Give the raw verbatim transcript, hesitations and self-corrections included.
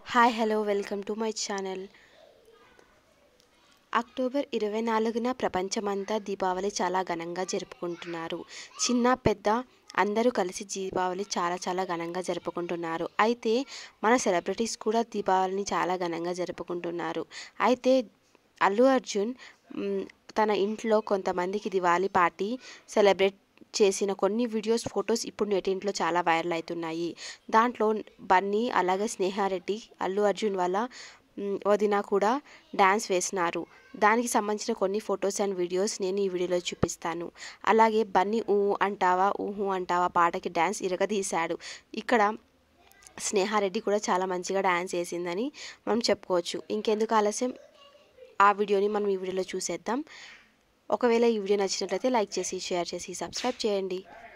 Hi hello welcome to my channel. October ఇరవై నాలుగున ప్రపంచమంతా దీపావళి చాలా ఘనంగా జరుపుకుంటున్నారు. చిన్న పెద్ద అందరూ కలిసి దీపావళి చాలా చాలా ఘనంగా జరుపుకుంటున్నారు. అయితే మన సెలబ్రిటీస్ కూడా దీపావళిని చాలా ఘనంగా జరుపుకుంటున్నారు. అయితే అల్లు అర్జున్ మ్, తన ఇంట్లో కొంతమందికి దివాళీ పార్టీ సెలబ్రేట్ చేసిన కొన్ని వీడియోస్ ఫొటోస్ ఇప్పుడు నెట్టింట్లో చాలా వైరల్ అవుతున్నాయి. దాంట్లో బన్నీ అలాగే స్నేహారెడ్డి అల్లు అర్జున్ వాళ్ళ మ్, వదిన కూడా డ్యాన్స్ వేసినారు. దానికి సంబంధించిన కొన్ని ఫొటోస్ అండ్ వీడియోస్ నేను ఈ వీడియోలో చూపిస్తాను. అలాగే బన్నీ ఊ అంటావా ఊహు అంటావా పాటకి డ్యాన్స్ ఇరగదీశాడు. ఇక్కడ స్నేహారెడ్డి కూడా చాలా మంచిగా డ్యాన్స్ వేసిందని మనం చెప్పుకోవచ్చు. ఇంకెందుకు ఆలస్యం, ఆ వీడియోని మనం ఈ వీడియోలో చూసేద్దాం. ఒకవేళ ఈ వీడియో నచ్చినట్లయితే లైక్ చేసి షేర్ చేసి సబ్స్క్రైబ్ చేయండి.